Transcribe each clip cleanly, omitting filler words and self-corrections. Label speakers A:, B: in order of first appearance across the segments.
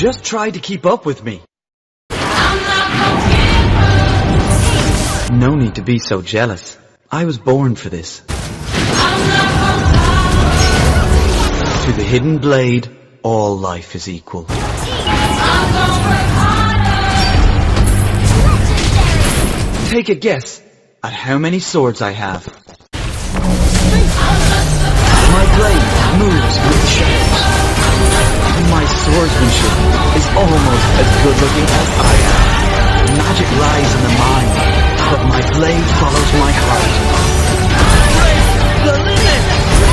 A: Just try to keep up with me. No need to be so jealous. I was born for this. To the hidden blade, all life is equal. Take a guess at how many swords I have. My blade moves with shadows. My swordsmanship is almost as good looking as I am. Magic lies in the mind, but my blade follows my heart. The limit!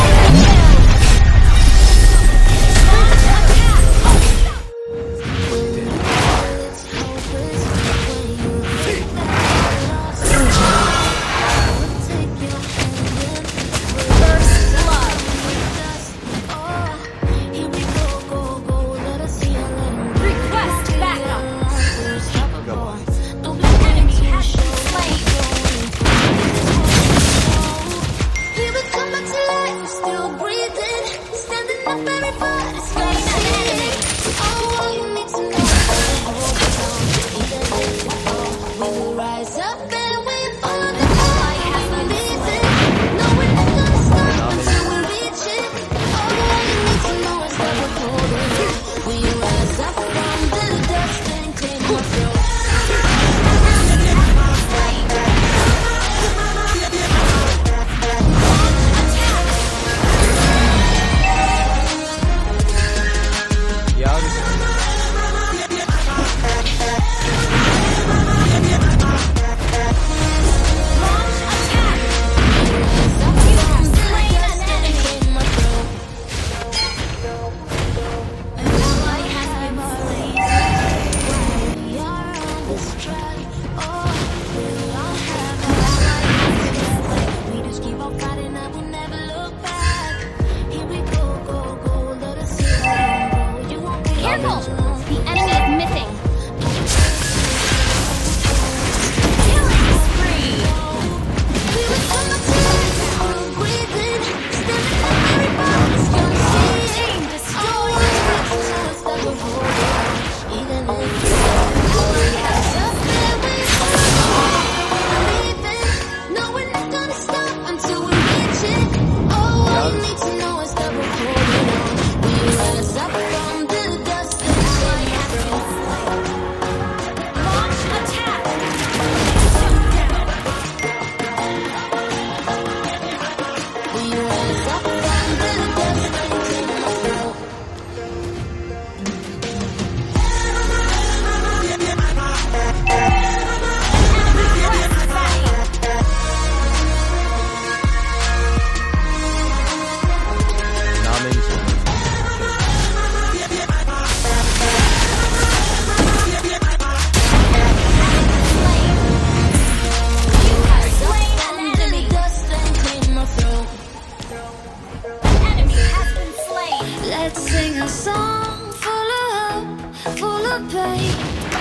B: Let's sing a song full of hope, full of pain.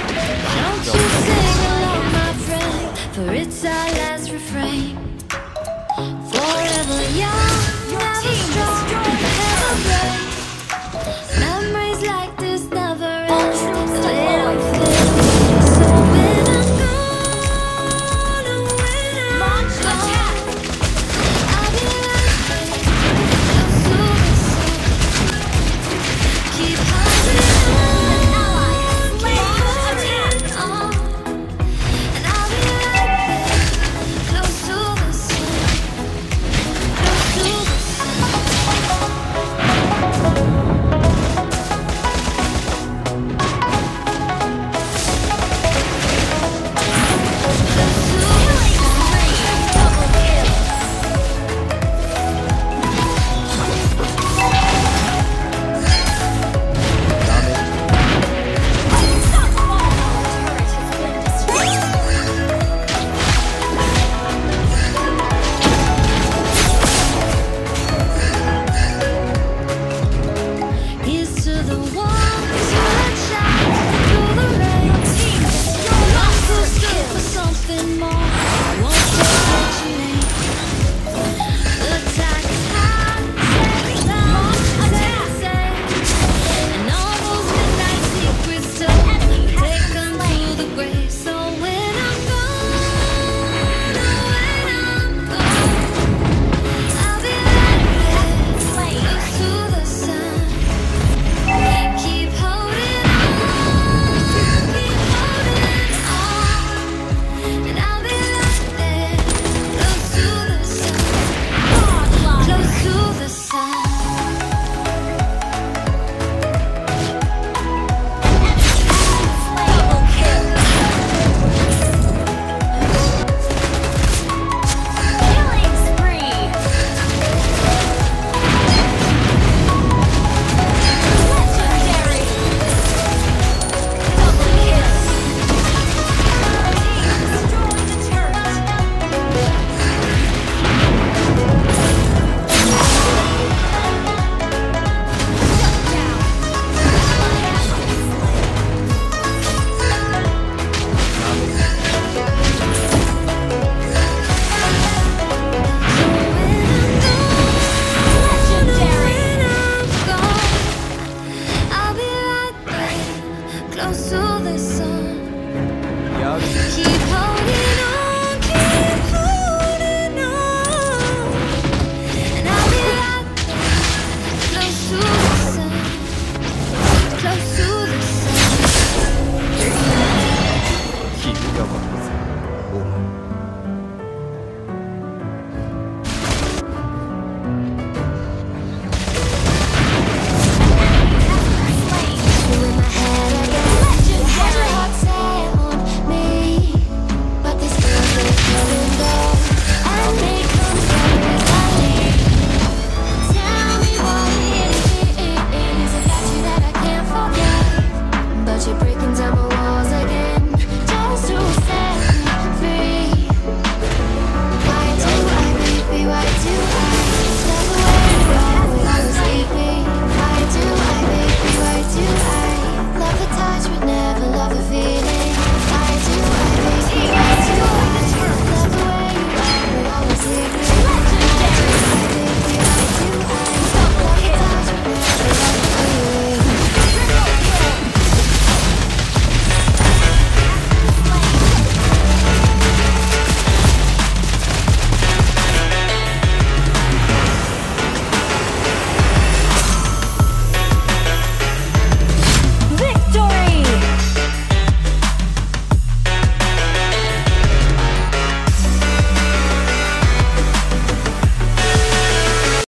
B: Don't you sing along, my friend, for it's our last refrain. Forever young.